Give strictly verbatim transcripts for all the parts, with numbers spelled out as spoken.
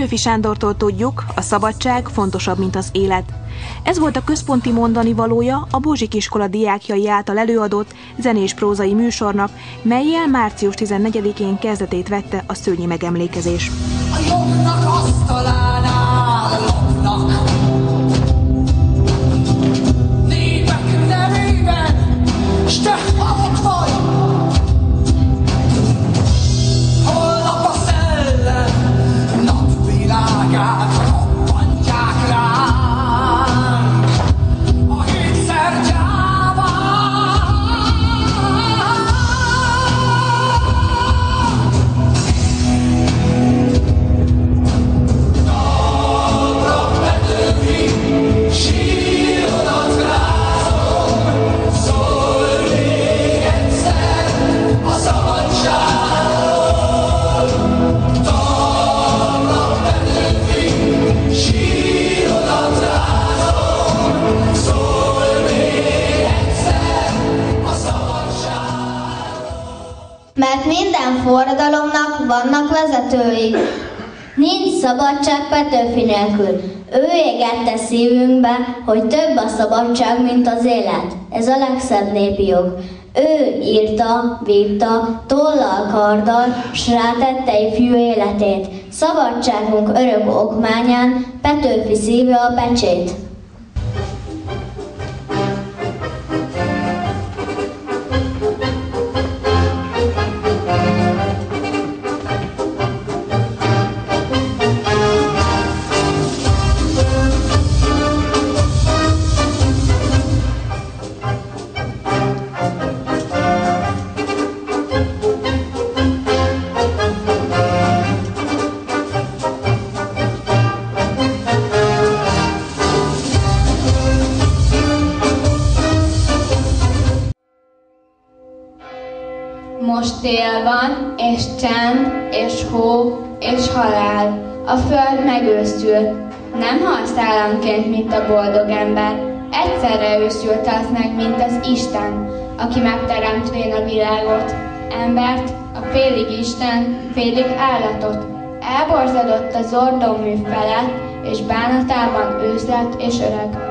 Petőfi Sándortól tudjuk, a szabadság fontosabb, mint az élet. Ez volt a központi mondani valója a Bozsik iskola diákjai által előadott zenés-prózai műsornak, mellyel március tizennegyedikén kezdetét vette a szőnyi megemlékezés. A jobbnak asztalánál lopnak, népek nevében, s te halott vagy. Holnap a szellem napvilágát robbantják ránk, a hétszer gyáván. Napra Petőfi sírodat rázom, szól még egyszer a szabadságról. Napra Petőfi sírodat rázom, szól még egyszer a szabadságról. Mert minden forradalomnak vannak vezetői. Nincs szabadság Petőfi nélkül. Ő égette szívünkbe, hogy több a szabadság, mint az élet. Ez a legszebb népi jog. Ő írta, vívta, tollal, karddal, s rátette ifjú életét. Szabadságunk örök okmányán Petőfi szíve a pecsét. Most tél van, és csend, és hó, és halál. A föld megőszült. Nem halsz államként, mint a boldog ember. Egyszerre őszült az meg, mint az Isten, aki megteremtvén a világot. Embert, a félig Isten, félig állatot. Elborzadott az ordomű felett, és bánatában ősz lett és öreg.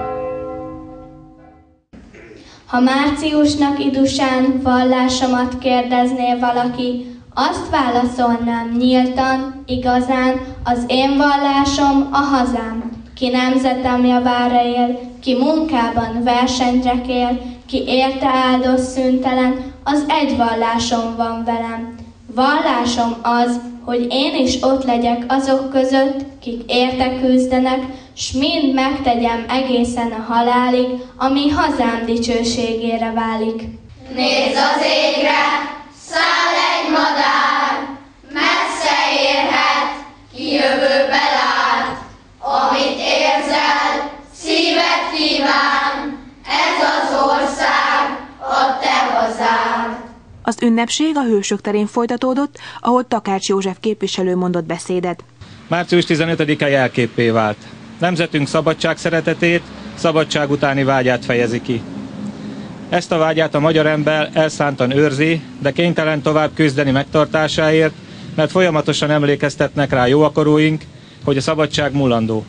Ha márciusnak idusán vallásomat kérdezné valaki, azt válaszolnám nyíltan, igazán, az én vallásom a hazám. Ki nemzetem javára él, ki munkában versenyre kér, ki érte áldoz szüntelen, az egy vallásom van velem. Vallásom az, hogy én is ott legyek azok között, kik érte küzdenek, s mind megtegyem egészen a halálig, ami hazám dicsőségére válik. Nézz az égre, száll egy madár, messze érhet, ki jövőbe lát. Amit érzel, szíved kíván, ez az ország, a te hazád. Az ünnepség a Hősök terén folytatódott, ahol Takács József képviselő mondott beszédet. március tizenötödike jelképpé vált. Nemzetünk szabadság szeretetét, szabadság utáni vágyát fejezi ki. Ezt a vágyát a magyar ember elszántan őrzi, de kénytelen tovább küzdeni megtartásáért, mert folyamatosan emlékeztetnek rá jóakaróink, hogy a szabadság múlandó.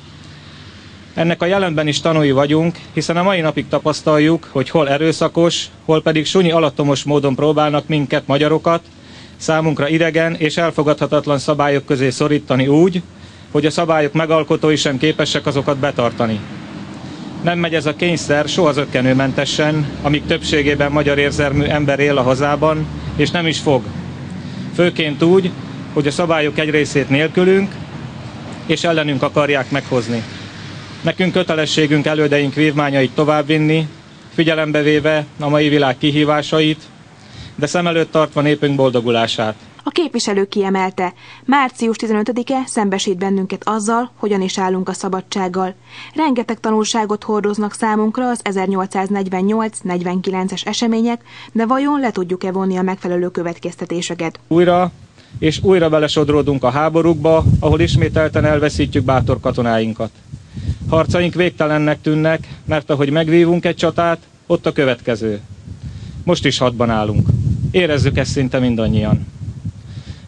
Ennek a jelenben is tanúi vagyunk, hiszen a mai napig tapasztaljuk, hogy hol erőszakos, hol pedig sunyi alattomos módon próbálnak minket, magyarokat, számunkra idegen és elfogadhatatlan szabályok közé szorítani úgy, hogy a szabályok megalkotói sem képesek azokat betartani. Nem megy ez a kényszer soha zökkenőmentesen, amíg többségében magyar érzelmű ember él a hazában, és nem is fog. Főként úgy, hogy a szabályok egy részét nélkülünk, és ellenünk akarják meghozni. Nekünk kötelességünk elődeink vívmányait továbbvinni, figyelembe véve a mai világ kihívásait, de szem előtt tartva népünk boldogulását. A képviselő kiemelte, március tizenötödike szembesít bennünket azzal, hogyan is állunk a szabadsággal. Rengeteg tanulságot hordoznak számunkra az ezernyolcszáznegyvennyolc negyvenkilences események, de vajon le tudjuk-e vonni a megfelelő következtetéseket? Újra és újra belesodródunk a háborúkba, ahol ismételten elveszítjük bátor katonáinkat. Harcaink végtelennek tűnnek, mert ahogy megvívunk egy csatát, ott a következő. Most is hadban állunk. Érezzük ezt szinte mindannyian.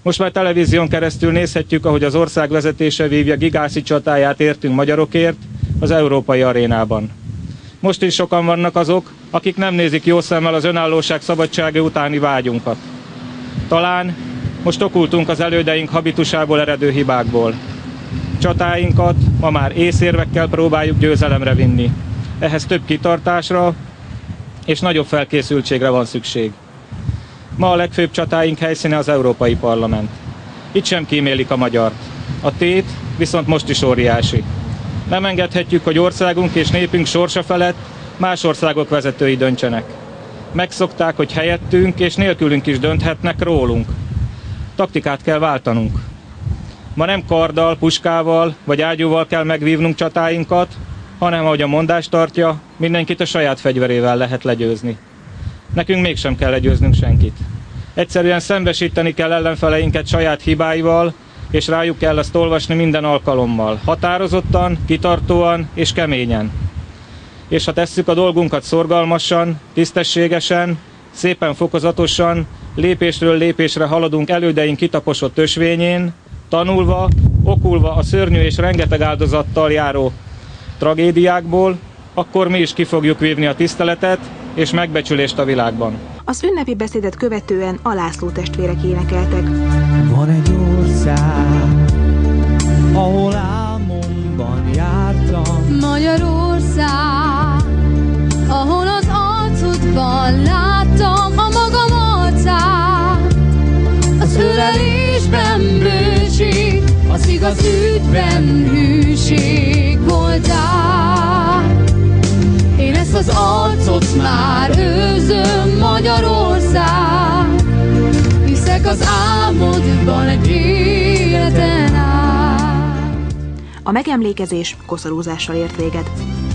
Most már televízión keresztül nézhetjük, ahogy az ország vezetése vívja gigászi csatáját értünk magyarokért az európai arénában. Most is sokan vannak azok, akik nem nézik jó szemmel az önállóság szabadsága utáni vágyunkat. Talán most okultunk az elődeink habitusából eredő hibákból. Csatáinkat ma már észérvekkel próbáljuk győzelemre vinni. Ehhez több kitartásra és nagyobb felkészültségre van szükség. Ma a legfőbb csatáink helyszíne az Európai Parlament. Itt sem kímélik a magyart. A tét viszont most is óriási. Nem engedhetjük, hogy országunk és népünk sorsa felett más országok vezetői döntsenek. Megszokták, hogy helyettünk és nélkülünk is dönthetnek rólunk. Taktikát kell váltanunk. Ma nem karddal, puskával vagy ágyúval kell megvívnunk csatáinkat, hanem, ahogy a mondás tartja, mindenkit a saját fegyverével lehet legyőzni. Nekünk mégsem kell legyőznünk senkit. Egyszerűen szembesíteni kell ellenfeleinket saját hibáival, és rájuk kell ezt olvasni minden alkalommal. Határozottan, kitartóan és keményen. És ha tesszük a dolgunkat szorgalmasan, tisztességesen, szépen fokozatosan, lépésről lépésre haladunk elődeink kitaposott ösvényén, tanulva, okulva a szörnyű és rengeteg áldozattal járó tragédiákból, akkor mi is ki fogjuk vívni a tiszteletet és megbecsülést a világban. Az ünnepi beszédet követően a László testvérek énekeltek. Van egy ország, ahol álmomban jártam. Magyarország, ahol az arcodban láttam a magam arcát. Az ölelésben bőség, az igaz ügyben hűség voltál. Én ezt az arcot már őrzöm, Magyarország. Hiszek az álmodban egy életen át. A megemlékezés koszorúzással ért véget.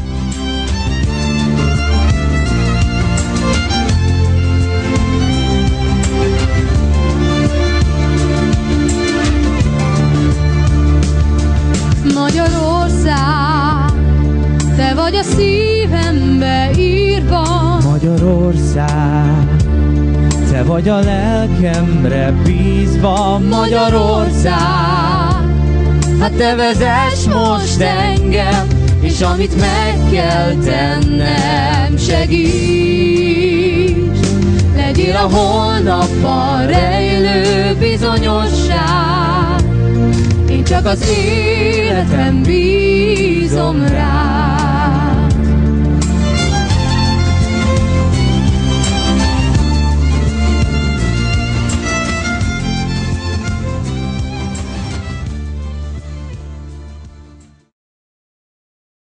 Magyarország, te vagy a szívembe írva. Magyarország, te vagy a lelkemre bízva. Magyarország, hát te vezess most engem, és amit meg kell tennem, segíts. Legyél a holnapban rejlő bizonyosság, én csak az életem bízom rá.